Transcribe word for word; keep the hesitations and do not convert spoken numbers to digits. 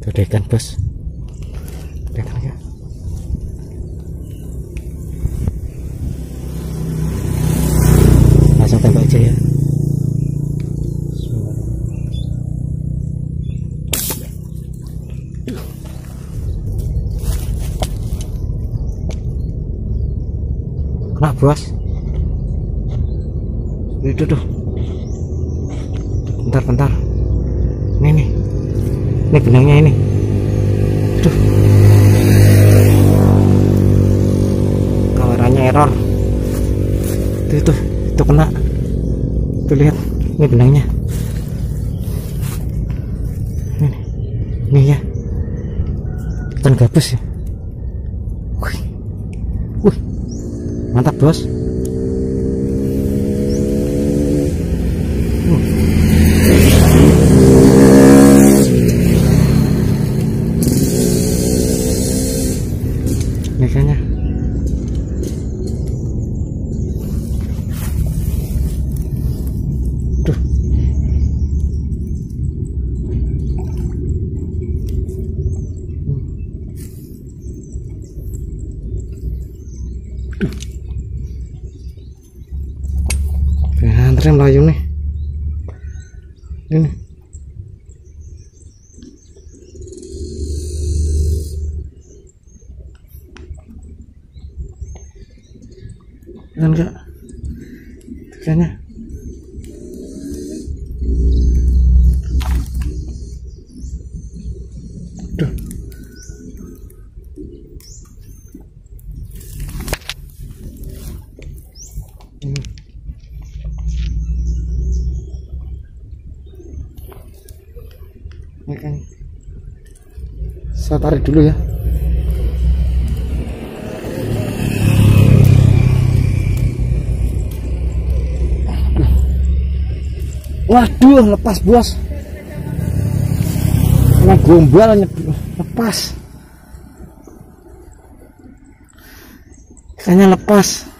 Tuh ada ikan bos, ada ikan ya. Langsung tembak aja ya. Kena bos, itu tuh, bentar-bentar, ini nih, ini benangnya ini, aduh, kameranya error, itu itu, itu kena, tuh lihat, ini benangnya, ini, ini ya, ikan gabus ya, wih, wih. Mantap bos. uh. Ini kayaknya tuh. Tuh. Antren melayu nih, ini kan enggak kayaknya tuh. Ini ini kan saya tarik dulu ya. Waduh, lepas bos, kena gombal, lepas, ikannya lepas.